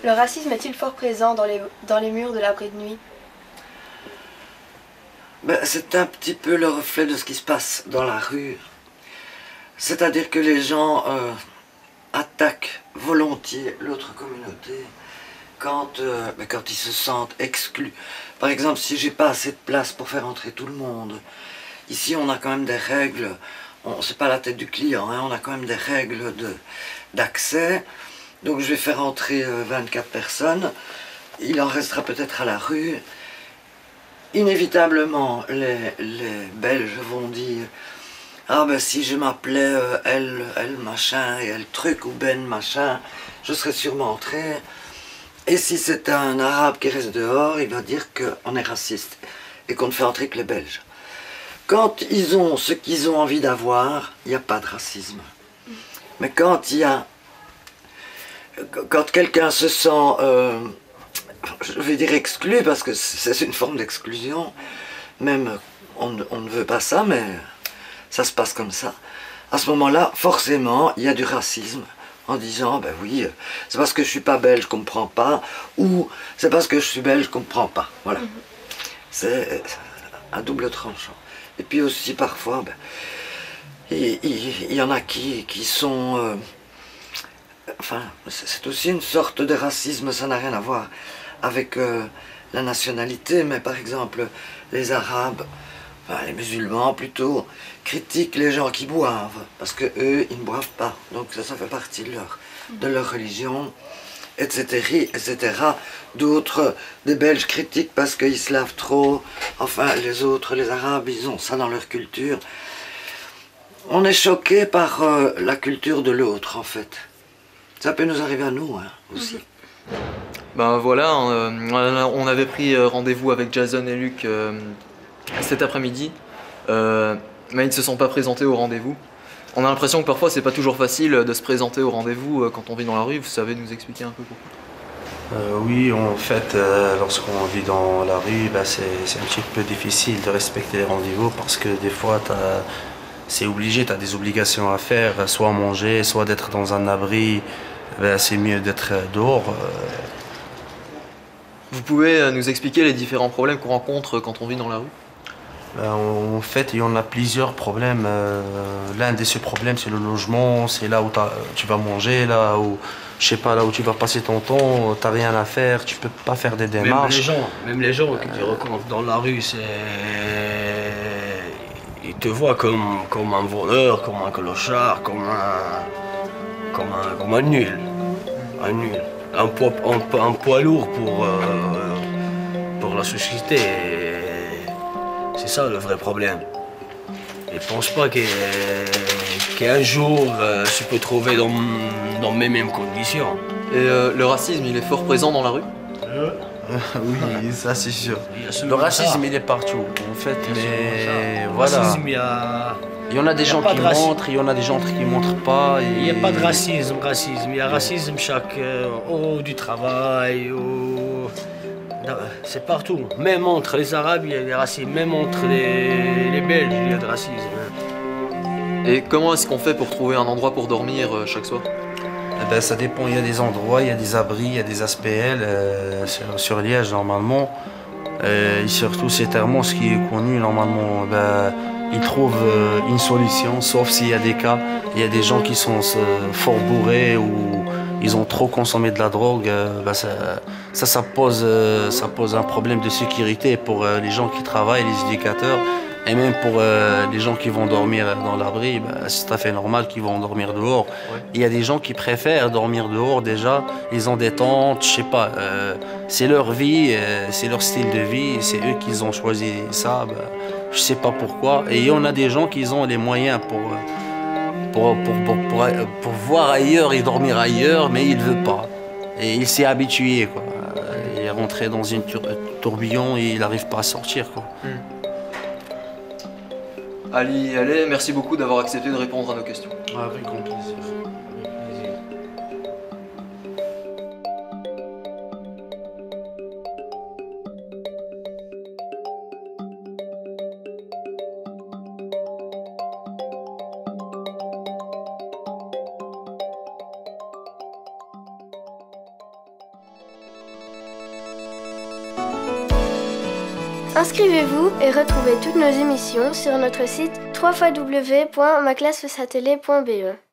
Le racisme est-il fort présent dans les murs de l'abri de nuit? Ben, c'est un petit peu le reflet de ce qui se passe dans la rue. C'est-à-dire que les gens attaquent volontiers l'autre communauté quand ils se sentent exclus. Par exemple, si j'ai pas assez de place pour faire entrer tout le monde, ici on a quand même des règles, c'est pas la tête du client, hein, on a quand même des règles d'accès. Donc je vais faire entrer 24 personnes, il en restera peut-être à la rue. Inévitablement, les Belges vont dire « Ah ben si je m'appelais elle machin et elle truc ou Ben machin, je serais sûrement entré. » Et si c'est un Arabe qui reste dehors, il va dire qu'on est raciste et qu'on ne fait entrer que les Belges. Quand ils ont ce qu'ils ont envie d'avoir, il n'y a pas de racisme. Mais quand quelqu'un se sent, je vais dire exclu, parce que c'est une forme d'exclusion, même on ne veut pas ça, mais ça se passe comme ça. À ce moment-là, forcément, il y a du racisme. En disant, ben oui, c'est parce que je suis pas belge qu'on me prend pas, ou c'est parce que je suis belge qu'on me prend pas. Voilà. C'est un double tranchant. Et puis aussi, parfois, ben, il y en a qui sont... enfin, c'est aussi une sorte de racisme, ça n'a rien à voir avec la nationalité, mais par exemple, les Arabes, enfin, les musulmans plutôt, critiquent les gens qui boivent, parce que eux, ils ne boivent pas. Donc ça fait partie de leur religion, etc. etc. D'autres, des Belges critiquent parce qu'ils se lavent trop. Enfin, les autres, les Arabes, ils ont ça dans leur culture. On est choqué par la culture de l'autre, en fait. Ça peut nous arriver à nous, hein, aussi. Ben voilà, on avait pris rendez-vous avec Jason et Luc cet après-midi, mais ils ne se sont pas présentés au rendez-vous. On a l'impression que parfois c'est pas toujours facile de se présenter au rendez-vous quand on vit dans la rue. Vous savez nous expliquer un peu pourquoi? Oui, en fait, lorsqu'on vit dans la rue, c'est un petit peu difficile de respecter les rendez-vous parce que des fois, c'est obligé, tu as des obligations à faire, soit manger, soit d'être dans un abri. C'est mieux d'être dehors. Vous pouvez nous expliquer les différents problèmes qu'on rencontre quand on vit dans la rue? En fait, il y en a plusieurs problèmes. L'un de ces problèmes, c'est le logement. C'est là où tu vas manger, là où, je sais pas, là où tu vas passer ton temps. Tu n'as rien à faire, tu peux pas faire des démarches. Même les gens que tu rencontres dans la rue, ils te voient comme un voleur, comme un clochard, comme un nul. Un nul. Un poids lourd pour la société. C'est ça le vrai problème. Je ne pense pas qu'un jour tu peux trouver dans les mêmes conditions. Et le racisme, il est fort présent dans la rue? Oui, ça c'est sûr. Le racisme, il est partout, en fait, mais voilà. Racisme, il y en a des gens qui montrent, il y en a des gens qui ne montrent pas. Il n'y a pas de racisme. Il y a racisme au du travail, c'est partout. Même entre les Arabes, il y a des racismes. Même entre les Belges, il y a des racisme. Et comment est-ce qu'on fait pour trouver un endroit pour dormir chaque soir? Ça dépend, il y a des endroits, il y a des abris, il y a des ASPL sur Liège normalement. Et surtout, c'est Termon, ce qui est connu normalement. Ils trouvent une solution, sauf s'il y a des cas, il y a des gens qui sont fort bourrés ou ils ont trop consommé de la drogue. Ça pose un problème de sécurité pour les gens qui travaillent, les éducateurs. Et même pour les gens qui vont dormir dans l'abri, c'est tout à fait normal qu'ils vont dormir dehors. Ouais. Il y a des gens qui préfèrent dormir dehors déjà, ils ont des tentes, je sais pas. C'est leur vie, c'est leur style de vie, c'est eux qui ont choisi ça. Je sais pas pourquoi. Et il y en a des gens qui ont les moyens pour voir ailleurs et dormir ailleurs, mais ils ne veulent pas. Et il s'est habitué, quoi. Il est rentré dans une tourbillon et il n'arrive pas à sortir, quoi. Ali, allez, merci beaucoup d'avoir accepté de répondre à nos questions. Avec grand plaisir. Inscrivez-vous et retrouvez toutes nos émissions sur notre site www.maclassesatellé.be.